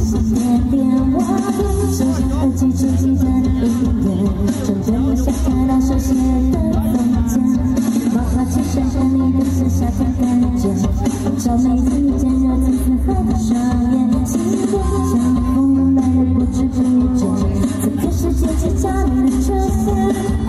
心点点我变成耳机中记的音乐，终于想看到熟悉的风景，毛发轻甩着你的是夏天感觉，照美丽渐热金丝和的双眼，心中像风来了不知不觉，此刻世界只找你的出现。